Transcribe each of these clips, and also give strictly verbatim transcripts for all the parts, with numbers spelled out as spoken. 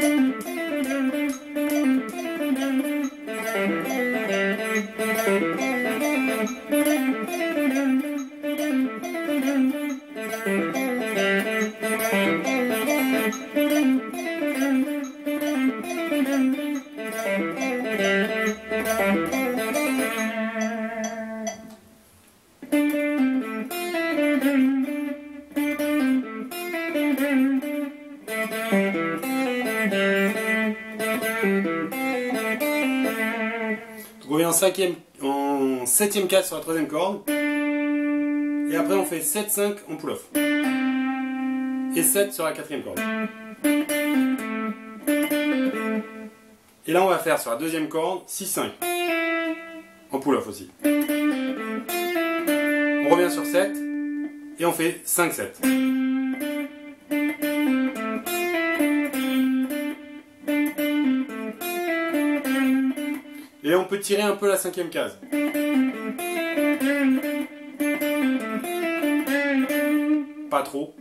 On revient en cinquième, en septième case sur la troisième corde. Et après on fait sept cinq en pull-off. Et sept sur la quatrième corde. Et là on va faire sur la deuxième corde six cinq. En pull-off aussi. On revient sur sept. Et on fait cinq sept. Et on peut tirer un peu la cinquième case. Pas trop.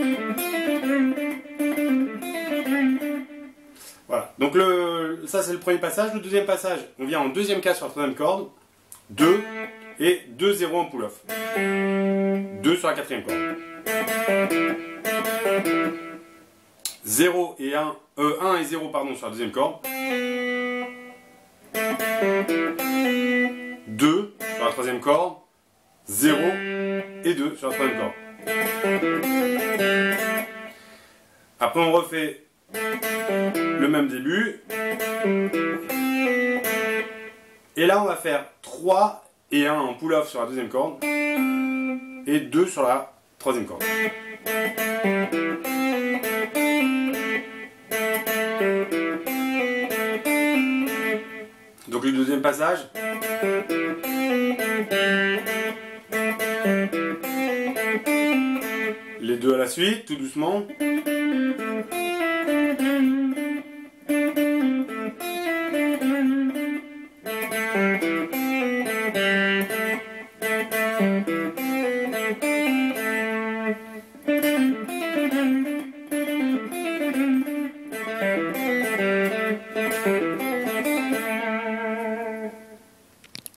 Voilà. Donc le, ça c'est le premier passage. Le deuxième passage, on vient en deuxième case sur la troisième corde. deux et deux zéro en pull-off. deux sur la quatrième corde. zéro et un, euh, un et zéro pardon sur la deuxième corde. deux sur la troisième corde, zéro et deux sur la troisième corde. Après on refait le même début. Et là on va faire trois et un en pull-off sur la deuxième corde et deux sur la troisième corde. Donc le deuxième passage. Les deux à la suite, tout doucement.